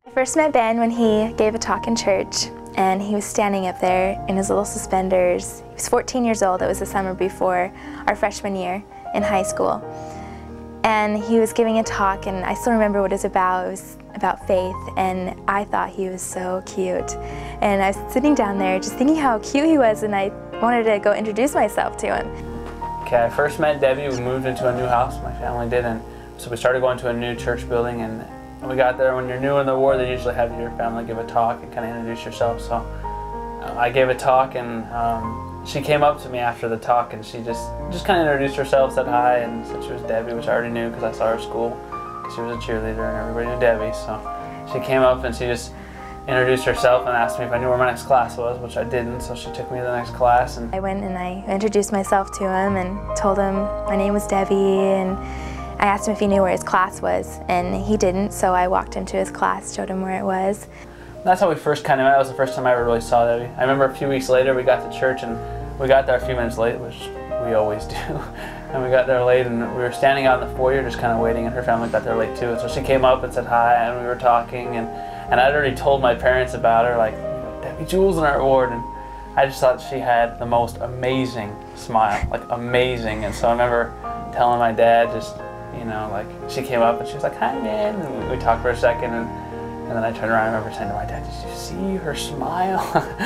I first met Ben when he gave a talk in church, and he was standing up there in his little suspenders. He was 14 years old. It was the summer before our freshman year in high school. And he was giving a talk, and I still remember what it was about. It was about faith, and I thought he was so cute. And I was sitting down there just thinking how cute he was, and I wanted to go introduce myself to him. Okay, I first met Debbie. We moved into a new house, my family did, and so we started going to a new church building, and when we got there, when you're new in the Ward, they usually have your family give a talk and kind of introduce yourself. So I gave a talk, and she came up to me after the talk, and she just kind of introduced herself, said hi, and said she was Debbie, which I already knew because I saw her at school. She was a cheerleader, and everybody knew Debbie. So she came up and she just introduced herself and asked me if I knew where my next class was, which I didn't. So she took me to the next class. And I went and I introduced myself to him and told him my name was Debbie, and I asked him if he knew where his class was, and he didn't. So I walked him to his class, showed him where it was. That's how we first kind of met. That was the first time I ever really saw Debbie. I remember a few weeks later we got to church, and we got there a few minutes late, which we always do. And we got there late, and we were standing out in the foyer just kind of waiting, and her family got there late too. So she came up and said hi, and we were talking, and I'd already told my parents about her, like, Debbie Jewell's in our Ward, and I just thought she had the most amazing smile, like amazing. And so I remember telling my dad, just, you know, like, she came up and she was like, hi man, and we talked for a second, and then I turned around and I remember saying to my dad, did you see her smile?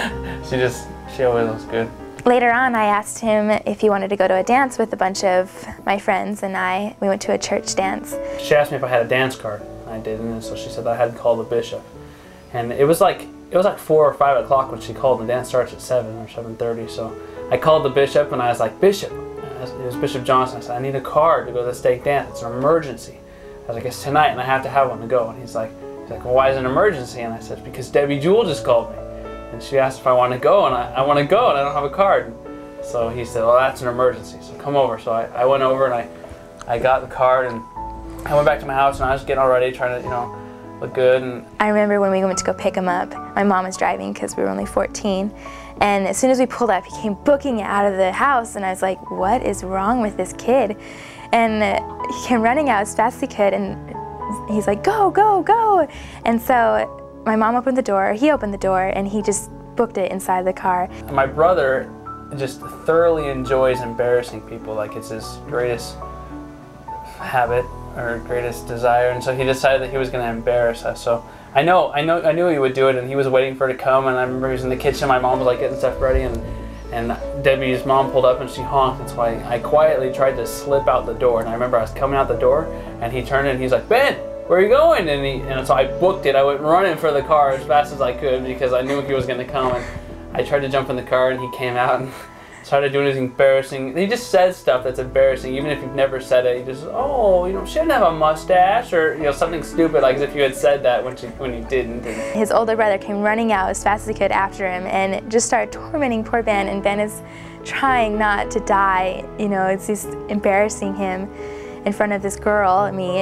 she always looks good. Later on, I asked him if he wanted to go to a dance with a bunch of my friends, and we went to a church dance. She asked me if I had a dance card. I didn't, and so she said that I had to call the bishop. And it was like 4 or 5 o'clock when she called, and the dance starts at 7 or 7:30. So I called the bishop, and I was like, Bishop, it was Bishop Johnson. I said, I need a card to go to the stake dance. It's an emergency. I was like, it's tonight, and I have to have one to go. And he's like, well, why is it an emergency? And I said, because Debbie Jewell just called me. And she asked if I want to go, and I want to go, and I don't have a card. So he said, well, that's an emergency, so come over. So I went over, and I got the card, and I went back to my house, and I was getting all ready, trying to, you know, look good. And I remember when we went to go pick him up, my mom was driving because we were only 14. And as soon as we pulled up, he came booking it out of the house, and I was like, what is wrong with this kid? And he came running out as fast as he could, and he's like, go, go, go. And so my mom opened the door, he opened the door, and he just booked it inside the car. My brother just thoroughly enjoys embarrassing people, like it's his greatest habit or greatest desire, and so he decided that he was going to embarrass us. So I knew he would do it, and he was waiting for her to come, and I remember he was in the kitchen, my mom was like getting stuff ready, and Debbie's mom pulled up and she honked, and so I quietly tried to slip out the door, and I remember I was coming out the door, and he turned and he's like, Ben, where are you going? And so I booked it. I went running for the car as fast as I could because I knew he was going to come, and I tried to jump in the car, and he came out and started doing his embarrassing. He just says stuff that's embarrassing, even if you've never said it. He just, oh, you know, she didn't have a mustache, or, you know, something stupid, like as if you had said that when you didn't. His older brother came running out as fast as he could after him and just started tormenting poor Ben, and Ben is trying not to die. You know, it's just embarrassing him in front of this girl, me,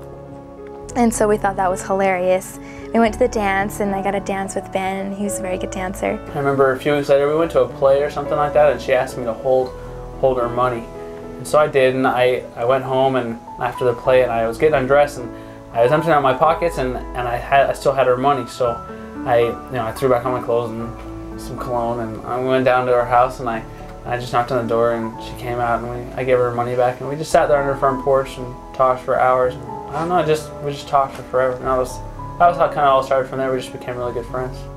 and so we thought that was hilarious. We went to the dance, and I got to dance with Ben, and he was a very good dancer. I remember a few weeks later we went to a play or something like that, and she asked me to hold her money. And so I did, and I went home, and after the play, and I was getting undressed, and I was emptying out my pockets, and I still had her money. So I threw back on my clothes and some cologne, and I went down to her house, and I just knocked on the door, and she came out, and I gave her money back, and we just sat there on her front porch and talked for hours. And I don't know, we just talked for forever. And that was how it kind of all started from there. We just became really good friends.